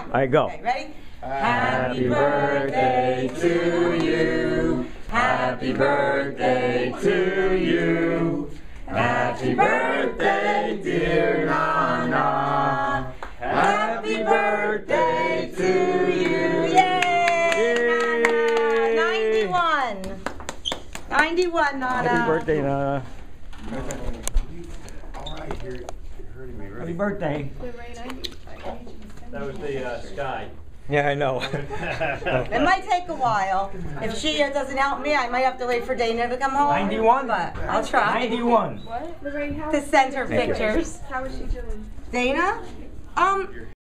All right, go. Okay, ready? Happy birthday to you. Happy birthday to you. Happy birthday, dear Nana. Happy birthday to you. Yay! Nana! 91. 91, Nana. Happy birthday, Nana. All right, you're hurting me. Happy birthday. That was the sky. Yeah, I know. It might take a while. If she doesn't help me, I might have to wait for Dana to come home. 91? But I'll try 91. What? Lorraine, how to send her Thank you. pictures. How is she doing? Dana?